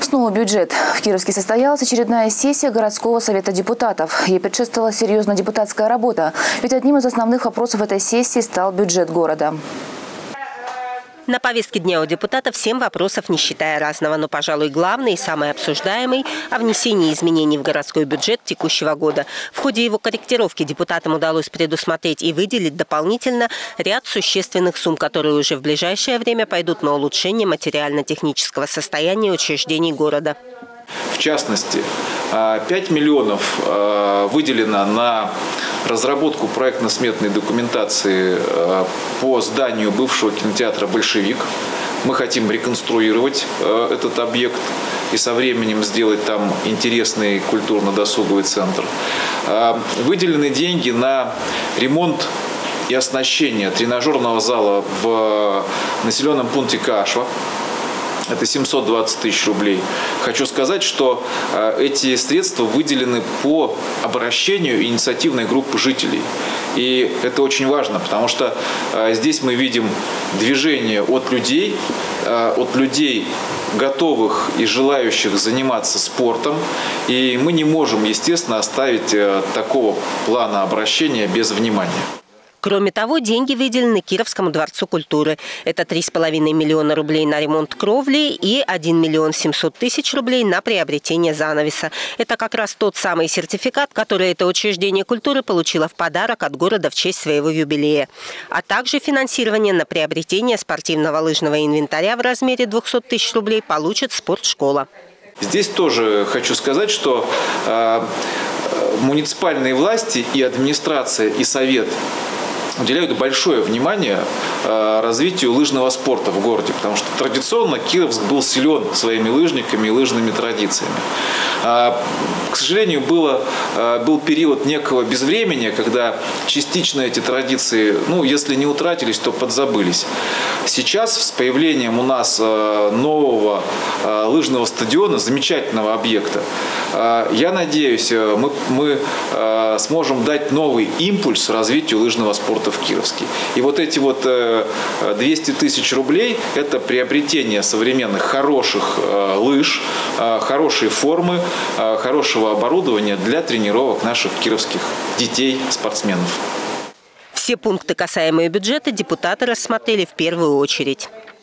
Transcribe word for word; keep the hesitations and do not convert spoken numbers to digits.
снова бюджет. В Кировске состоялась очередная сессия городского совета депутатов. Ей предшествовала серьезная депутатская работа. Ведь одним из основных вопросов этой сессии стал бюджет города. На повестке дня у депутатов семь вопросов, не считая разного, но, пожалуй, главный и самый обсуждаемый – о внесении изменений в городской бюджет текущего года. В ходе его корректировки депутатам удалось предусмотреть и выделить дополнительно ряд существенных сумм, которые уже в ближайшее время пойдут на улучшение материально-технического состояния учреждений города. В частности, пять миллионов выделено на разработку проектно-сметной документации по зданию бывшего кинотеатра «Большевик». Мы хотим реконструировать этот объект и со временем сделать там интересный культурно-досуговый центр. Выделены деньги на ремонт и оснащение тренажерного зала в населенном пункте Кашва. Это семьсот двадцать тысяч рублей. Хочу сказать, что э, эти средства выделены по обращению инициативной группы жителей. И это очень важно, потому что э, здесь мы видим движение от людей, э, от людей, готовых и желающих заниматься спортом. И мы не можем, естественно, оставить э, такого плана обращения без внимания. Кроме того, деньги выделены Кировскому дворцу культуры. Это три с половиной миллиона рублей на ремонт кровли и один миллион семьсот тысяч рублей на приобретение занавеса. Это как раз тот самый сертификат, который это учреждение культуры получило в подарок от города в честь своего юбилея. А также финансирование на приобретение спортивного лыжного инвентаря в размере двухсот тысяч рублей получит спортшкола. Здесь тоже хочу сказать, что э, муниципальные власти и администрация, и совет уделяют большое внимание развитию лыжного спорта в городе, потому что традиционно Кировск был силен своими лыжниками и лыжными традициями. К сожалению, было, был период некого безвремения, когда частично эти традиции, ну, если не утратились, то подзабылись. Сейчас с появлением у нас нового лыжного стадиона, замечательного объекта, я надеюсь, мы, мы сможем дать новый импульс развитию лыжного спорта в Кировске. И вот эти вот двести тысяч рублей – это приобретение современных хороших лыж, хорошей формы, хорошего оборудования для тренировок наших кировских детей, спортсменов. Все пункты, касаемые бюджета, депутаты рассмотрели в первую очередь.